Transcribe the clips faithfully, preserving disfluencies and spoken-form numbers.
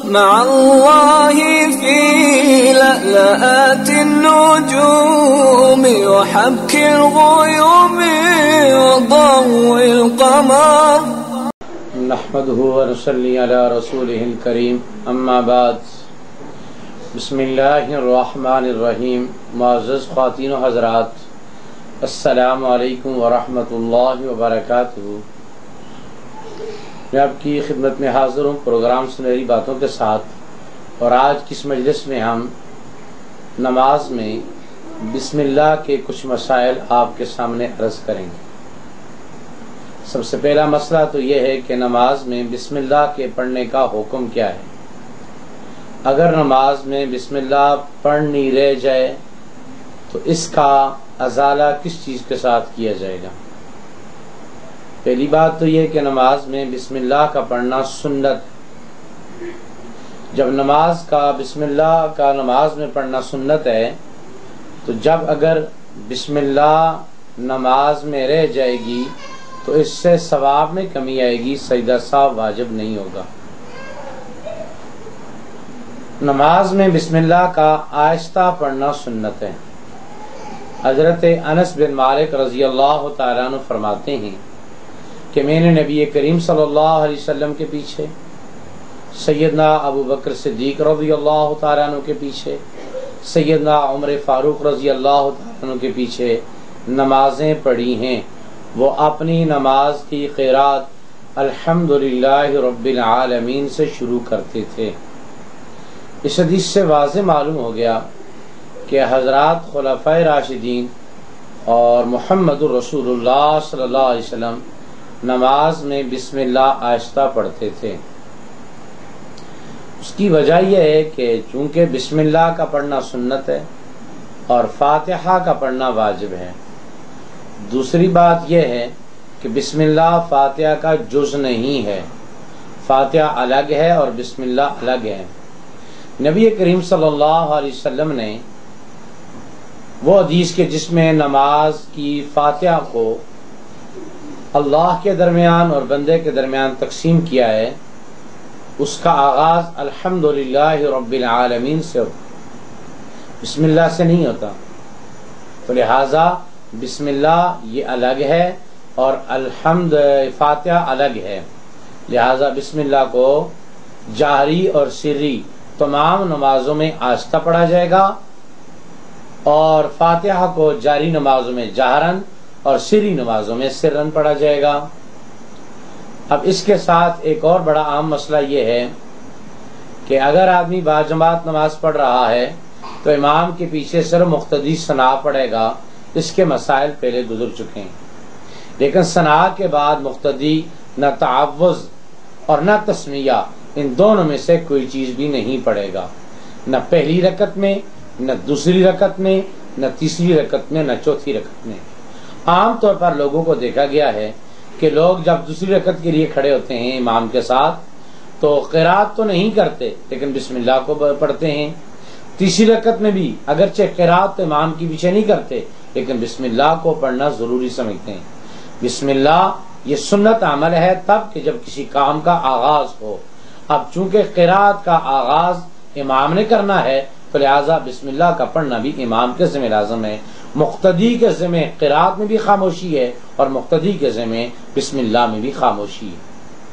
مع الله في لألآت النجوم وحبك الغيوم وضوء القمر. نحمده ونصلي على رسوله الكريم. اما بعد، بسم اللہ الرحمن الرحیم. معزز خواتین و حضرات، السلام علیکم ورحمۃ اللہ وبرکاتہ. میں آپ کی خدمت میں حاضر ہوں پروگرام سنہری باتوں کے ساتھ، اور آج کی اس مجلس میں ہم نماز میں بسم اللہ کے کچھ مسائل آپ کے سامنے عرض کریں گے. سب سے پہلا مسئلہ تو یہ ہے کہ نماز میں بسم اللہ کے پڑھنے کا حکم کیا ہے. اگر نماز میں بسم اللہ پڑھنی رہ جائے تو اس کا ازالہ کس چیز کے ساتھ کیا جائے گا؟ پہلی بات تو یہ کہ نماز میں بسم اللہ کا پڑھنا سنت. جب نماز کا بسم اللہ کا نماز میں پڑھنا سنت ہے تو جب اگر بسم اللہ نماز میں رہ جائے گی تو اس سے ثواب میں کمی آئے گی، سجدہ سہو واجب نہیں ہوگا. نماز میں بسم اللہ کا آہستہ پڑھنا سنت ہے. حضرت انس بن مالک رضی اللہ تعالیٰ عنہ فرماتے ہیں کہ میں نے نبی کریم صلی اللہ علیہ وسلم کے پیچھے، سیدنا ابو بکر صدیق رضی اللہ تعالیٰ عنہ کے پیچھے، سیدنا عمر فاروق رضی اللہ تعالیٰ عنہ کے پیچھے نمازیں پڑھی ہیں. وہ اپنی نماز کی قرات الحمدللہ رب العالمین سے شروع کرتے تھے. اس حدیث سے واضح معلوم ہو گیا کہ حضرات خلفائے راشدین اور محمد الرسول اللہ صلی اللہ علیہ وسلم نماز میں بسم اللہ آہستہ پڑھتے تھے. اس کی وجہ یہ ہے کہ چونکہ بسم اللہ کا پڑھنا سنت ہے اور فاتحہ کا پڑھنا واجب ہے. دوسری بات یہ ہے کہ بسم اللہ فاتحہ کا جز نہیں ہے، فاتحہ الگ ہے اور بسم اللہ الگ ہے. نبی کریم صلی اللہ علیہ وسلم نے وہ حدیث کے جس میں نماز کی فاتحہ کو اللہ کے درمیان اور بندے کے درمیان تقسیم کیا ہے، اس کا آغاز الحمدللہ رب العالمین سے ہوتا، بسم اللہ سے نہیں ہوتا. تو لہذا بسم اللہ یہ الگ ہے اور الحمد فاتحہ الگ ہے. لہذا بسم اللہ کو جہری اور سری تمام نمازوں میں آہستہ پڑھا جائے گا، اور فاتحہ کو جاری نمازوں میں جہرن اور سری نمازوں میں سرن پڑھا جائے گا. اب اس کے ساتھ ایک اور بڑا عام مسئلہ یہ ہے کہ اگر آدمی باجماعت نماز پڑھ رہا ہے تو امام کے پیچھے صرف مقتدی ثنا پڑھے گا. اس کے مسائل پہلے گزر چکے ہیں، لیکن ثنا کے بعد مقتدی نہ تعوذ اور نہ تسمیہ، ان دونوں میں سے کوئی چیز بھی نہیں پڑے گا، نہ پہلی رکعت میں، نہ دوسری رکعت میں، نہ تیسری رکعت میں، نہ چوتھی رکعت میں. عام طور پر لوگوں کو دیکھا گیا ہے کہ لوگ جب دوسری رکعت کے لیے کھڑے ہوتے ہیں امام کے ساتھ تو قرات تو نہیں کرتے لیکن بسم اللہ کو پڑھتے ہیں. تیسری رکعت میں بھی اگرچہ قرات تو امام کی پیچھے نہیں کرتے لیکن بسم اللہ کو پڑھنا ضروری سمجھتے ہیں. بسم اللہ یہ سنت عمل ہے تب کہ جب کسی کام کا آغاز ہو. اب چونکہ قرات کا آغاز امام نے کرنا ہے تو لہٰذا بسم اللہ کا پڑھنا بھی امام کے ذمہ لازم ہے. مقتدی کے ذمہ قرات میں بھی خاموشی ہے اور مقتدی کے ذمہ بسم اللہ میں بھی خاموشی ہے.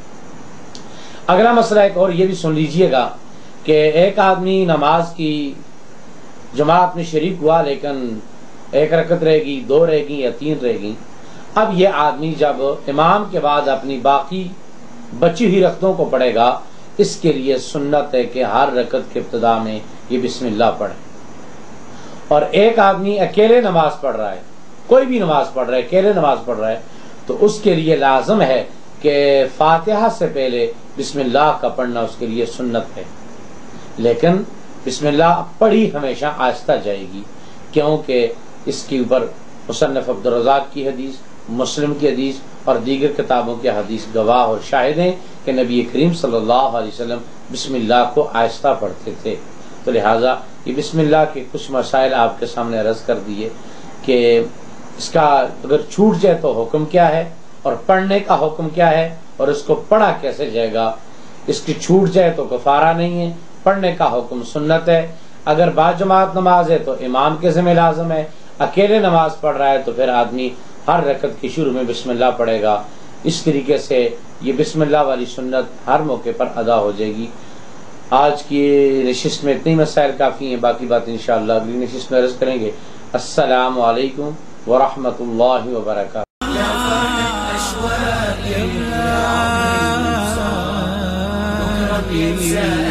اگلا مسئلہ ایک اور یہ بھی سن لیجئے گا کہ ایک آدمی نماز کی جماعت میں شریک ہوا لیکن ایک رکعت رہے گی، دو رہے گی یا تین رہے گی. اب یہ آدمی جب امام کے بعد اپنی باقی بچی ہوئی رکعتوں کو پڑھے گا، اس کے لیے سنت ہے کہ ہر رکعت کے ابتدا میں یہ بسم اللہ پڑھے. اور ایک آدمی اکیلے نماز پڑھ رہا ہے، کوئی بھی نماز پڑھ رہا ہے، اکیلے نماز پڑھ رہا ہے، تو اس کے لیے لازم ہے کہ فاتحہ سے پہلے بسم اللہ کا پڑھنا اس کے لیے سنت ہے. لیکن بسم اللہ پڑھی ہمیشہ آہستہ جائے گی، کیونکہ اس کے اوپر مصنف عبدالرزاق کی حدیث، مسلم کی حدیث اور دیگر کتابوں کی حدیث گواہ اور شاہد ہیں کہ نبی کریم صلی اللہ علیہ وسلم بسم اللہ کو آہستہ پڑھتے تھے. تو لہٰذا یہ بسم اللہ کے کچھ مسائل آپ کے سامنے عرض کر دیے کہ اس کا اگر چھوٹ جائے تو حکم کیا ہے اور پڑھنے کا حکم کیا ہے اور اس کو پڑھا کیسے جائے گا. اس کی چھوٹ جائے تو کفارہ نہیں ہے، پڑھنے کا حکم سنت ہے۔ اگر باجماعت نماز ہے تو امام کے ذمہ لازم ہے، اکیلے نماز پڑھ رہا ہے تو پھر آدمی ہر رکعت کی شروع میں بسم اللہ پڑھے گا۔ اس طریقے سے یہ بسم اللہ والی سنت ہر موقع پر ادا ہو جائے گی۔ آج کی نشست میں اتنی مسائل کافی ہیں، باقی بات انشاءاللہ اگلی نشست میں عرض کریں گے۔ السلام علیکم ورحمۃ اللہ وبرکاتہ۔ Yeah.